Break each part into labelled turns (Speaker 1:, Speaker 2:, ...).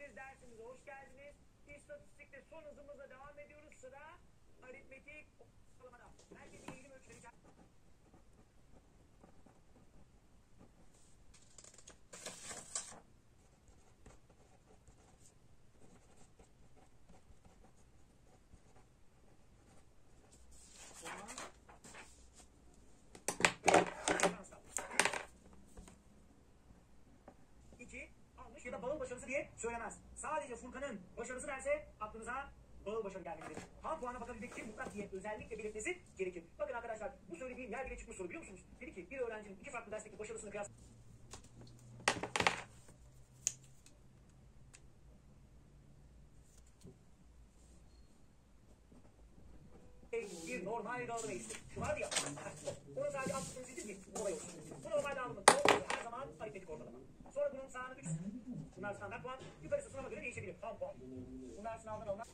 Speaker 1: Hepiniz dersimize hoş geldiniz. İstatistikte son hızımızla devam ediyoruz. Sıra aritmetik sıralamada. Herkesin eğilim ölçüleri. Ya da bağıl başarısı diye söylemez. Sadece Furkan'ın başarısı derse aklınıza bağıl başarı gelmelidir. Tam puana bakabilmek için mutlak diye özellikle belirtmesi gerekir. Bakın arkadaşlar, bu söylediğim yer bile çıkmış soru, biliyor musunuz? Dedi ki bir öğrencinin iki farklı dersteki başarısını kıyas... Bir normal dağılım eğrisi. Şu vardı ya. Onu sadece alt tutunuzu ki olay olsun. Bu normal dağılımın her zaman aritmetik ortalama. Sonra bunun sağını 3. Bunlar standart puan. Yukarısı sınava göre değişebilir. Tam puan. Bunlar sınavdan alınan.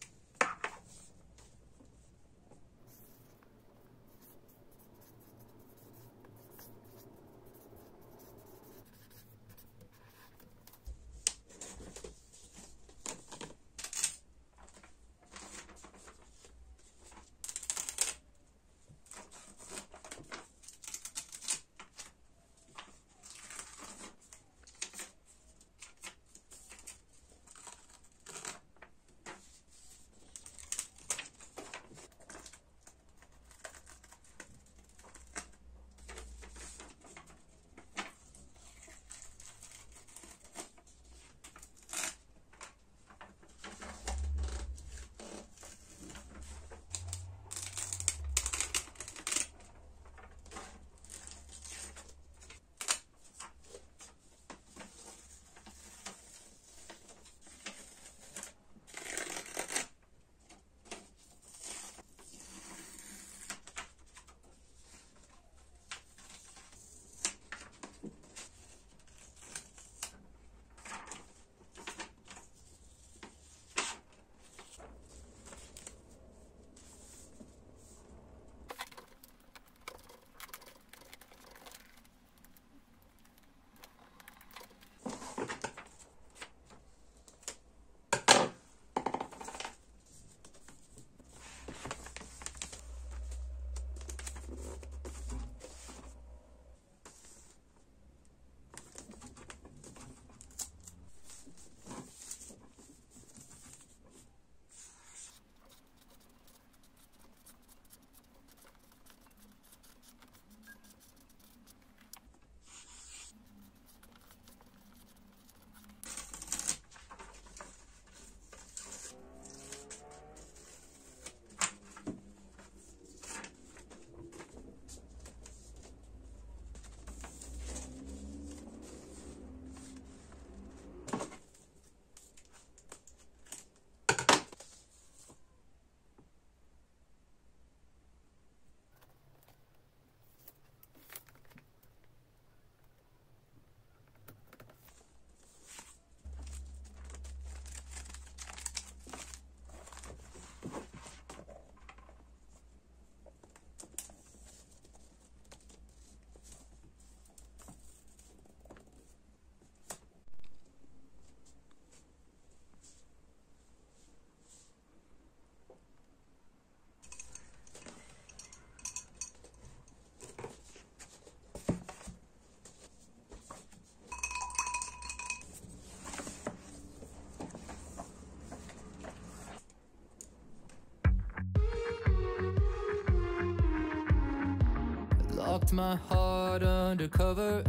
Speaker 2: Locked my heart undercover,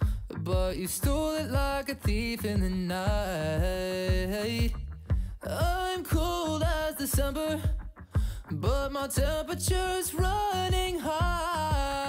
Speaker 2: but you stole it like a thief in the night. I'm cold as December, but my temperature's running high.